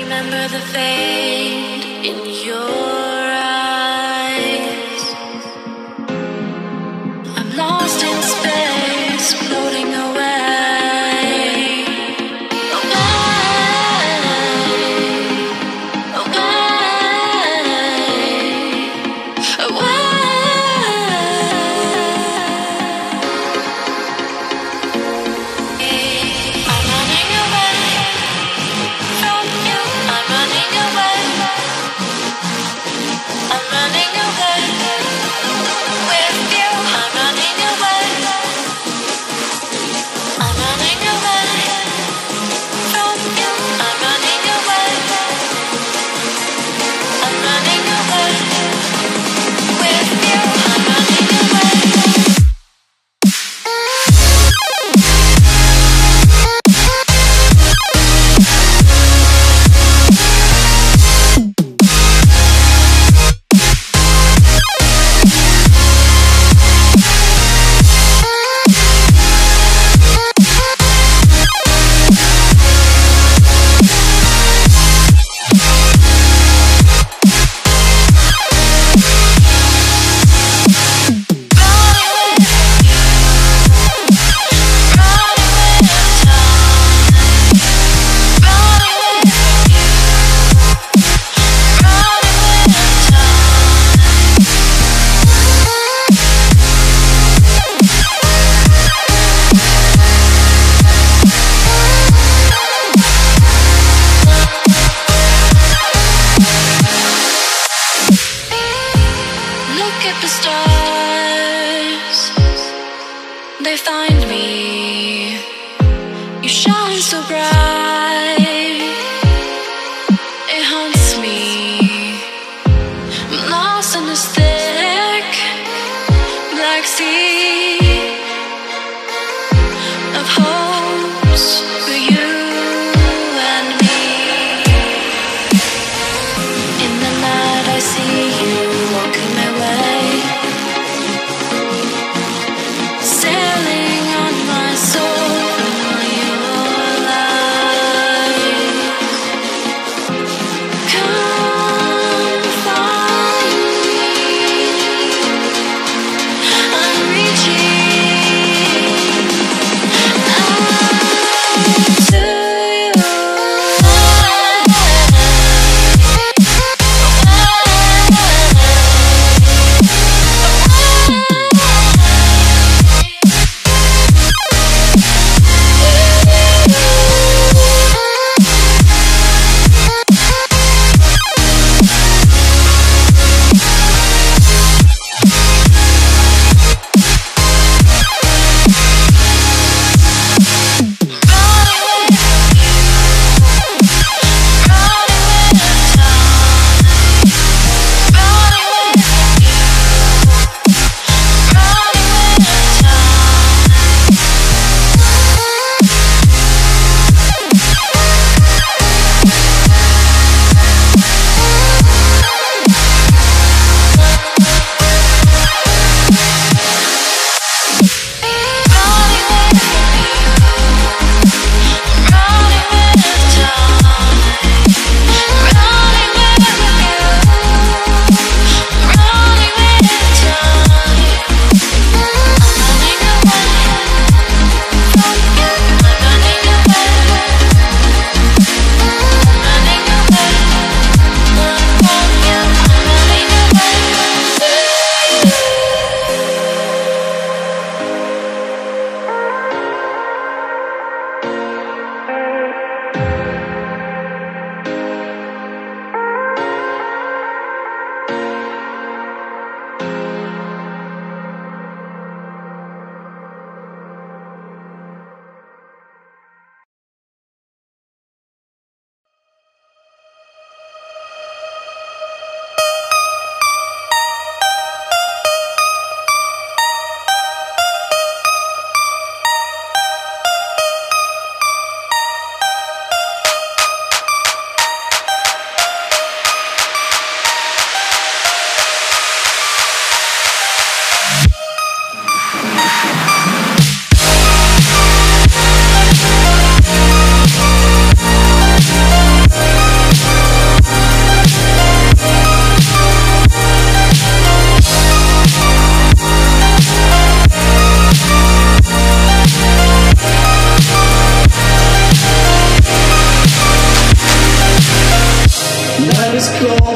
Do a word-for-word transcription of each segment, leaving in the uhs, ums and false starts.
remember the fade in your eyes. I'm lost in space, floating away, away, away, away. I'm running away from you. I'm running away.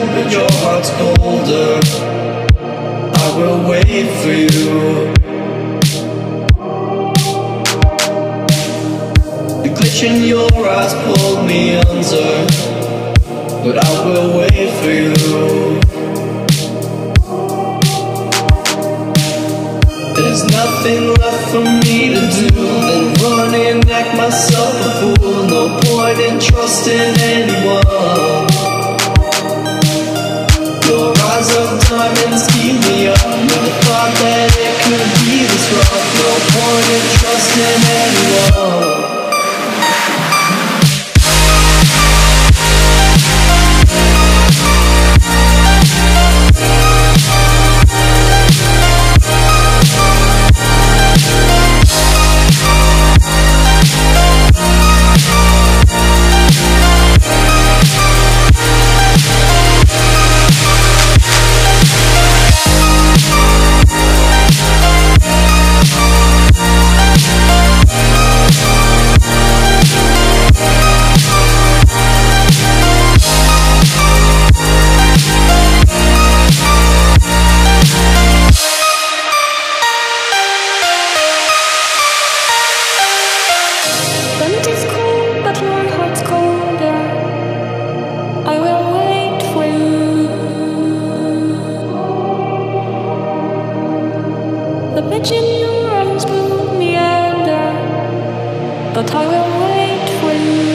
but your heart's colder. I will wait for you. The glitch in your eyes pulled me under, but I will wait for you. There's nothing left for me to do than run and act myself a fool. No point in trusting anyone. Your eyes of diamonds keep me up with the thought that it could be this rough. No point in trusting anyone. But I will wait for you.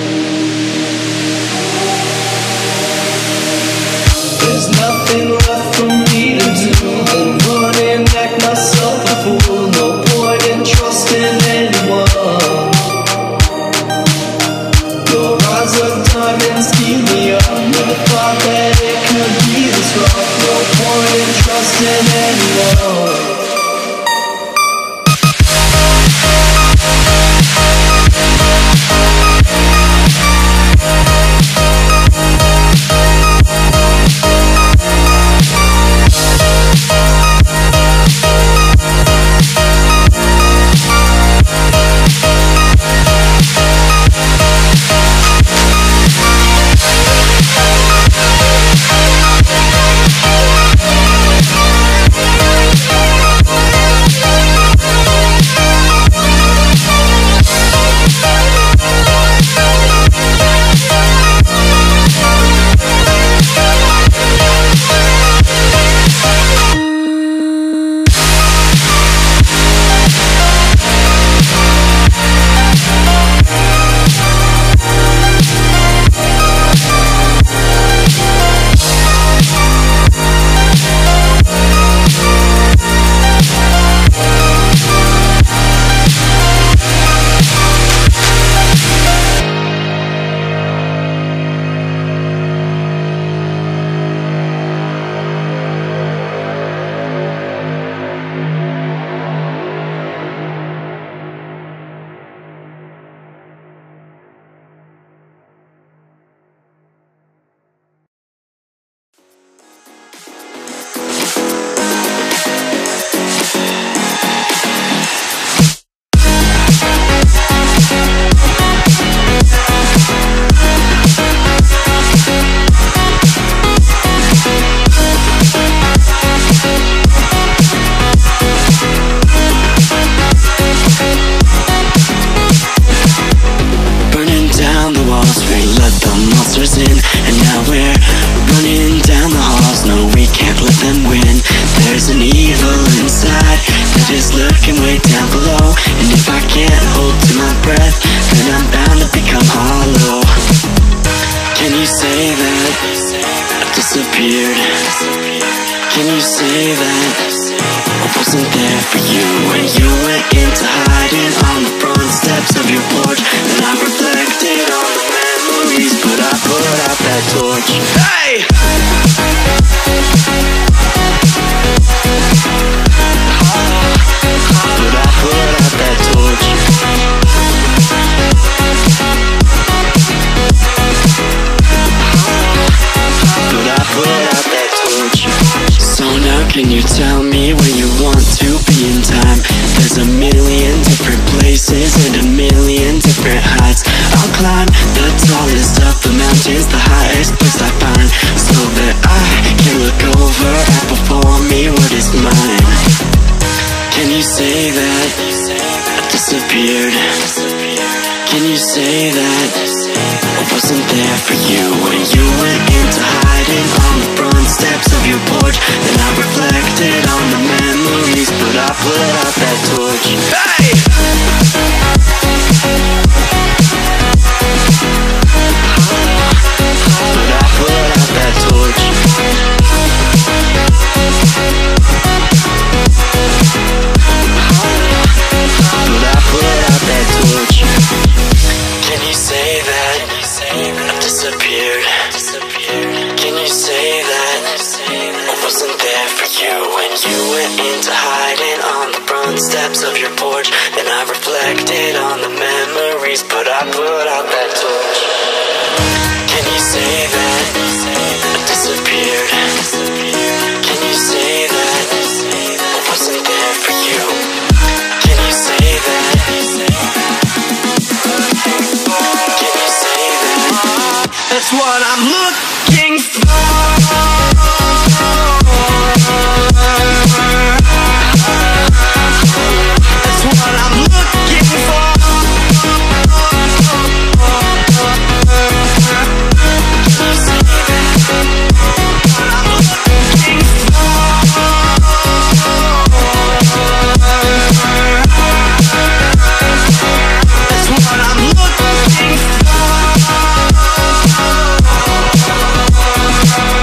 There's nothing left for me to do than run and act myself a fool. No point in trusting anyone. Your eyes of diamonds keep me up with the thought that it could be this rough. No point in trusting anyone. Disappeared. Can you say that I wasn't there for you when you went into hiding on the front steps of your porch? And I reflected on the memories, but I put out that torch. Hey! But I put out that torch. But I put out that torch. So now can you tell me where you want to be in time? There's a million different places and a million different heights. I'll climb the tallest of the mountains, the highest place I find, so that I wasn't there for you when you went into hiding on the front steps of your porch. Then I reflected on the memories, but I put out that torch. Hey! But I put out that torch. But I put out that torch. Can you say that I disappeared? Can you say that I wasn't there for you when you went into hiding on the front steps of your porch? Then I reflected on the memories, but I put out that torch. Can you say that I disappeared? Can you say that I wasn't there for you? Can you say that? Can you say that? That's what I'm looking for. That's what I'm looking for. Can you say that? What I'm looking for. That's what I'm looking for.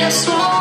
your soul.